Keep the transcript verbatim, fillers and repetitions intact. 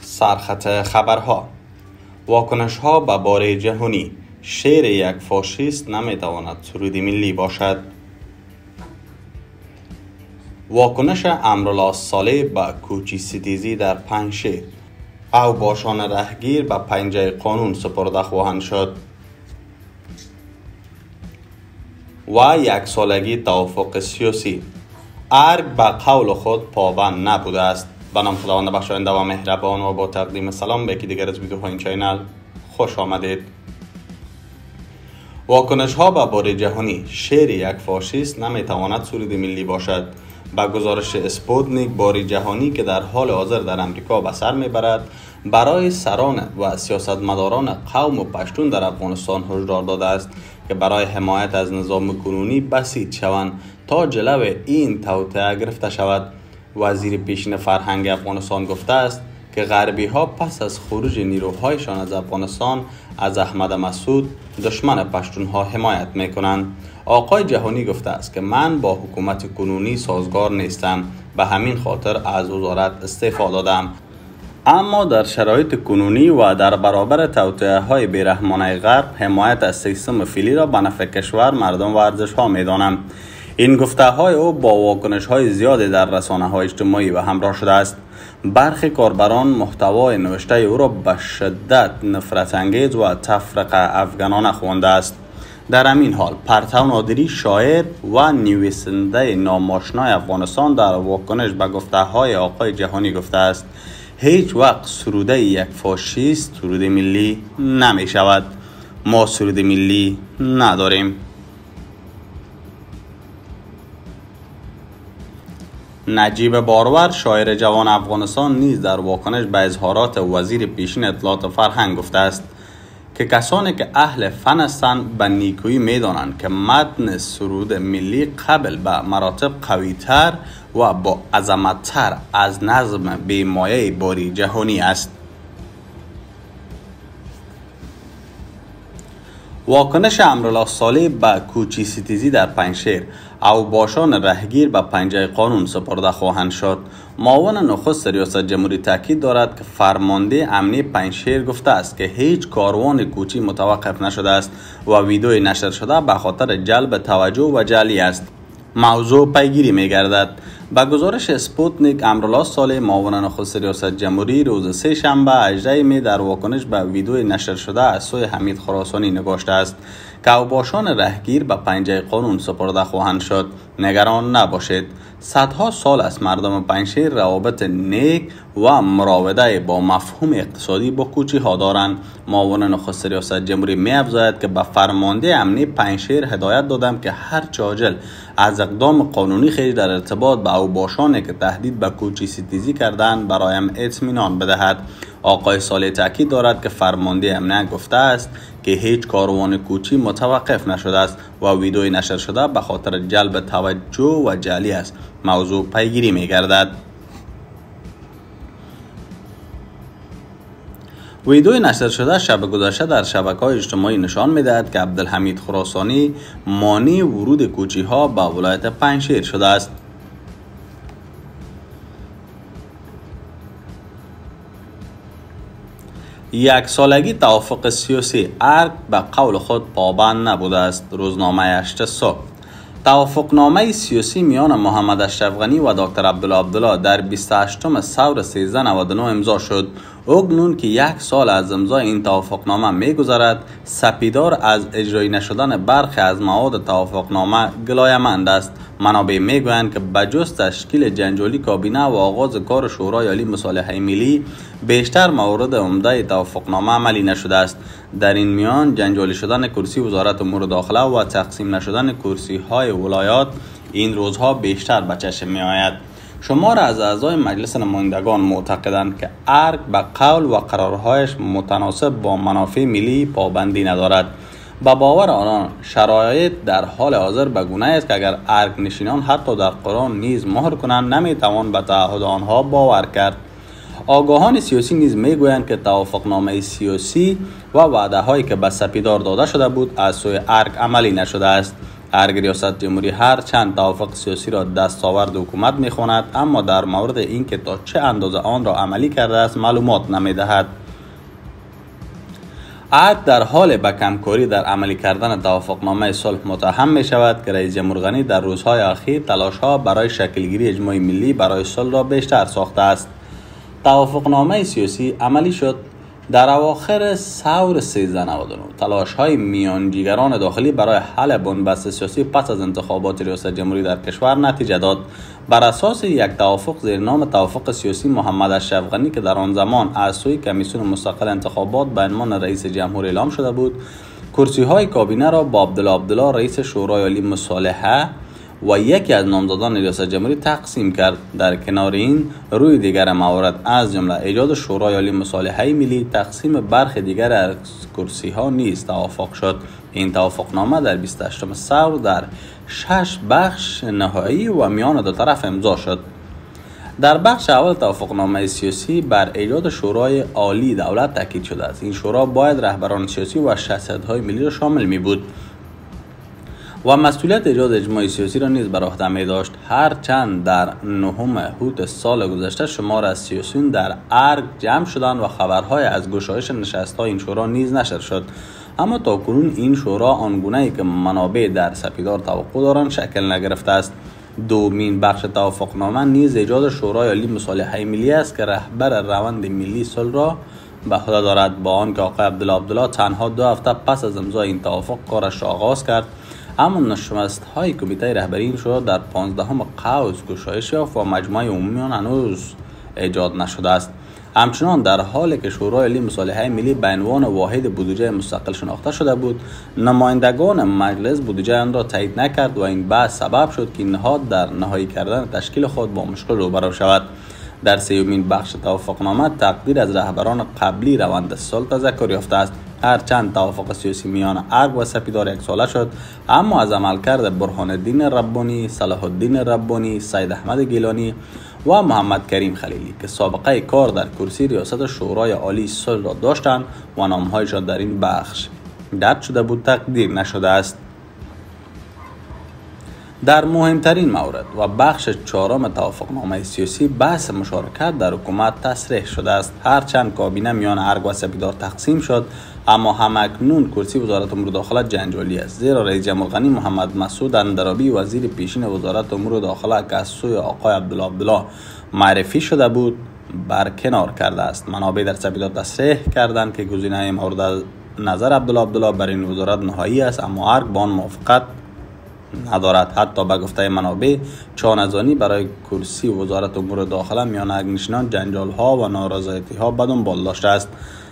سرخط خبرها: واکنش ها به بار جهانی. شعر یک فاشیست نمیتواند سرود ملی باشد. واکنش امرالله صالح به کوچی ستیزی در پنجشیر. او باشان رهگیر به پنجه قانون سپرده خواهند شد. و یک سالگی توافق سیاسی. ارگ به قول خود پابند نبوده است. به نام خداوند بخشاینده و مهربان و با تقدیم سلام به یکی دیگر از ویدیوهای این چینل خوش آمدید. واکنش ها به بار جهانی. شعر یک فاشیست نمیتواند سرود ملی باشد. با گزارش اسپوتنیک، بار جهانی که در حال حاضر در امریکا به سر میبرد برای سران و سیاستمداران قوم و پشتون در افغانستان هشدار داده است که برای حمایت از نظام کنونی بسیج شوند تا جلو این توطئه گرفته شود. وزیر پیشین فرهنگ افغانستان گفته است که غربی ها پس از خروج نیروهایشان از افغانستان از احمد مسعود دشمن پشتون ها حمایت می کنند. آقای جهانی گفته است که من با حکومت کنونی سازگار نیستم، به همین خاطر از وزارت استعفا دادم. اما در شرایط کنونی و در برابر توطئه های بیرحمانه غرب حمایت از سیستم فعلی را به نفع کشور، مردم و ارزش ها می دانم. این گفته های او با واکنش های زیادی در رسانه های اجتماعی و همراه شده است. برخی کاربران محتوای نوشته او را به شدت نفرت انگیز و تفرقه افغانانه خوانده است. در همین حال پرتو نادری، شاعر و نویسنده ناماشنای افغانستان در واکنش به گفته های آقای جهانی گفته است هیچ وقت سروده یک فاشیست سرود ملی نمی شود. ما سرود ملی نداریم. نجیب بارور، شاعر جوان افغانستان، نیز در واکنش به اظهارات وزیر پیشین اطلاعات و فرهنگ گفته است که کسانی که اهل فن هستند به نیکویی می‌دانند که متن سرود ملی قبل به مراتب قوی‌تر و با عظمت‌تر از نظم بی‌مایه بار جهانی است. واکنش امرالله صالح به کوچی ستیزی در پنجشیر. او باشان رهگیر به پنجه قانون سپرده خواهند شد. معاون نخست ریاست جمهوری تاکید دارد که فرمانده امنی پنجشیر گفته است که هیچ کاروان کوچی متوقف نشده است و ویدیوی نشر شده به خاطر جلب توجه و جعلی است. موضوع پیگیری می گردد. با گزارش اسپوتنیک، امرالله صالح معاون نخست ریاست جمهوری روز سه شنبه هجدهم می در واکنش به ویدیوی نشر شده از سوی حمید خراسانی نگاشته است که اوباشان رهگیر به پنجه قانون سپرده خواهند شد. نگران نباشید. صدها سال است مردم پنجشیر روابط نیک و مراوده با مفهوم اقتصادی با کوچی ها دارند. معاون نخست ریاست جمهوری می افزاید که به فرمانده امنی پنجشیر هدایت دادم که هر چاجل از اقدام قانونی خیش در ارتباط با اوباشانی که تهدید به کوچی ستیزی کردند برایم اطمینان بدهد. آقای صالح تاکید دارد که فرمانده امنیت گفته است که هیچ کاروان کوچی متوقف نشده است و ویدیوی نشر شده به خاطر جلب توجه و جعلی است. موضوع پیگیری می گردد. ویدیوی نشر شده شب گذشته در شبکه‌های اجتماعی نشان می‌دهد که عبدالحمید خراسانی مانع ورود کوچی ها به ولایت پنجشیر شده است. یک سالگی توافق سیاسی. ارگ به قول خود پابند نبوده است. روزنامه هشت صبح. توافقنامه سیاسی میان محمد اشرف غنی و دکتر عبدالله عبدالله در بیست و هشتم ثور سیزده نود و نه امضا شد. اکنون که یک سال از امضای این توافقنامه می‌گذرد، سپیدار از اجرایی نشدن برخی از مواد توافقنامه گلایه‌مند است. منابع میگویند که بجز تشکیل جنجالی کابینه و آغاز کار شورای عالی مصالحه ملی، بیشتر موارد عمده توافقنامه عملی نشده است. در این میان جنجالی شدن کرسی وزارت امور داخله و تقسیم نشدن کرسی های ولایات این روزها بیشتر به چشم می آید. شمار از اعضای مجلس نمایندگان معتقدند که ارگ به قول و قرارهایش متناسب با منافع ملی پابندی ندارد. با باور آنان شرایط در حال حاضر به گونه است که اگر ارگ نشینان حتی در قرآن نیز مهر کنند نمیتوان به تعهد آنها باور کرد. آگاهان سیاسی نیز میگویند که توافقنامه سیاسی و وعده هایی که به سپیدار داده شده بود از سوی ارگ عملی نشده است. ارگ ریاست جمهوری هر چند توافق سیاسی را دستاورد حکومت می‌خواند، اما در مورد اینکه تا چه اندازه آن را عملی کرده است معلومات نمی‌دهد. ارگ در حال به کمکاری در عملی کردن توافقنامه صلح متهم می شود که رئیس جمهور غنی در روزهای اخیر تلاش‌ها برای شکلگیری اجماع ملی برای صلح را بیشتر ساخته است. توافقنامه سیاسی عملی شد در اواخر ثور سیزده نود و نه. تلاش‌های میانجیگران داخلی برای حل بنبست سیاسی پس از انتخابات ریاست جمهوری در کشور نتیجه داد. بر اساس یک توافق زیر نام توافق سیاسی محمد اشرف غنی که در آن زمان از سوی کمیسیون مستقل انتخابات به عنوان رئیس جمهور اعلام شده بود، کرسی‌های کابینه را با عبدالله عبدالله رئیس شورای عالی مصالحه و یکی از نامزدان ریاست جمهوری تقسیم کرد. در کنار این روی دیگر موارد از جمله ایجاد شورای عالی مصالحه ملی، تقسیم برخی دیگر از کرسی ها نیز توافق شد. این توافقنامه در بیست و هشتم ثور در شش بخش نهایی و میان دو طرف امضا شد. در بخش اول توافقنامه سیاسی بر ایجاد شورای عالی دولت تاکید شده است. این شورا باید رهبران سیاسی و شخصیت‌های ملی را شامل می بود و مسئولیت ایجاد اجماع سیاسی را نیز بر عهده می داشت. هرچند در نهم اوت سال گذشته شمار از سیاسیون در ارگ جمع شدند و خبرهای از گشایش نشست‌های این شورا نیز نشر شد، اما تاکنون این شورا آنگونه‌ای که منابع در سپیدار توقع دارند شکل نگرفته است. دومین بخش توافقنامه نیز ایجاد شورای عالی مصالحه ملی است که رهبر روند ملی صلح را به عهده دارد. با آنکه آقای عبدالله عبدالله تنها دو هفته پس از امضای این توافق کارش را آغاز کرد، اما نشست‌های کمیته رهبری این شورا در پانزدهم قوس گشایش یافت و مجمع عمومی آن هنوز ایجاد نشده است. همچنان در حالی که شورای عالی مصالحه ملی به عنوان واحد بودجه مستقل شناخته شده بود، نمایندگان مجلس بودجه آن را تایید نکرد و این بحث سبب شد که نهاد در نهایی کردن تشکیل خود با مشکل روبرو شود. در سومین بخش توافقنامه تقدیر از رهبران قبلی روند صلح تذکر یافته است. هرچند توافق سیاسی میان ارگ و سپیدار یک ساله شد، اما از عملکرد برهان الدین ربانی، صلاح الدین ربانی، سید احمد گیلانی و محمد کریم خلیلی که سابقه کار در کرسی ریاست شورای عالی صلح را داشتند و نامهایشان در این بخش درج شده بود تقدیر نشده است. در مهمترین مورد و بخش چهارم توافقنامه سیاسی بحث مشارکت در حکومت تصریح شده است. هرچند کابینه میان ارگ و سپیدار تقسیم شد، اما همکنون کرسی وزارت امور داخله جنجالی است، زیرا رئیس جمهور غنی محمد مسعود اندرابی وزیر پیشین وزارت امور داخله که از سوی آقای عبدالله عبدالله معرفی شده بود برکنار کرده است. منابع در سپیدار تصریح کردند که گزینه مورد نظر عبدالله عبدالله برای این وزارت نهایی است، اما ارگ با آن موافقت ندارد. حتی به گفته منابع چانه‌زنی برای کرسی وزارت امور داخله میان ارگنشینان جنجال ها و نارضایتی ها به دنبال داشته است.